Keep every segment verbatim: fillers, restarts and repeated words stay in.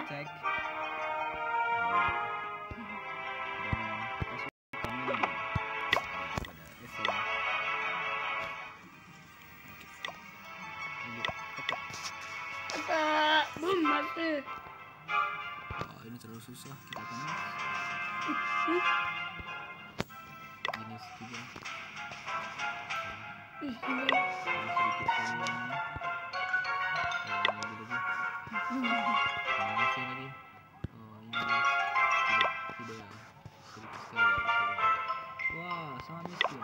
cek. Belum mati. Oh, ini terlalu susah kita kan. Minus tiga. Ih, Sedikit kali ini. Masih lagi. Oh, ini tidak tidak sedikit sekali. Wah, sangat miskin.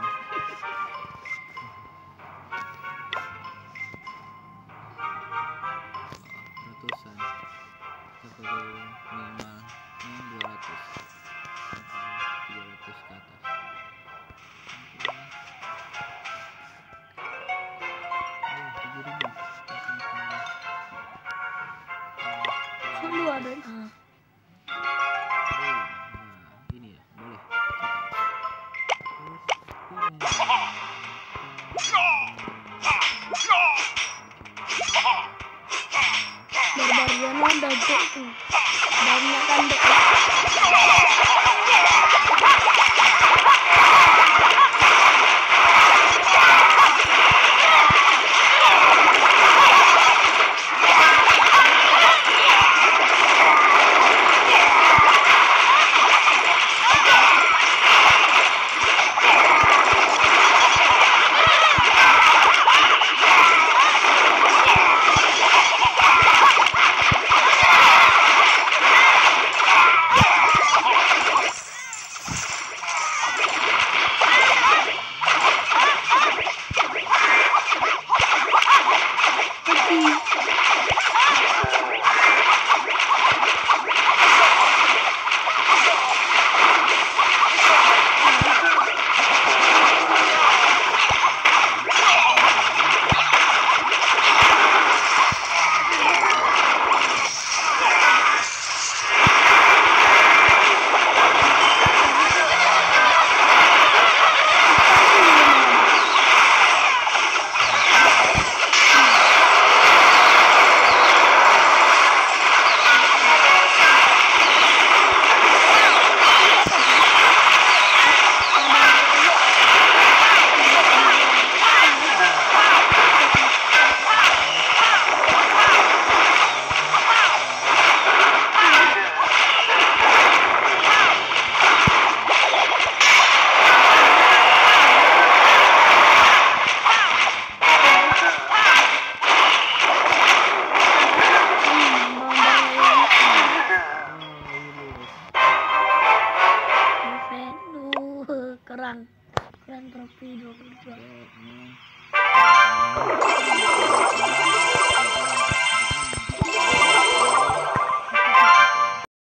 Ratusan. Kita perlu minimal yang dua ratus sampai tiga ratus ke atas. Oh, tujuh ribu. selalu ada. Ah. Oh, nah, ini ya, boleh. Barbarian ada tuh. Banyak kan dek. Kerang, kerang trofi dua puluh dua.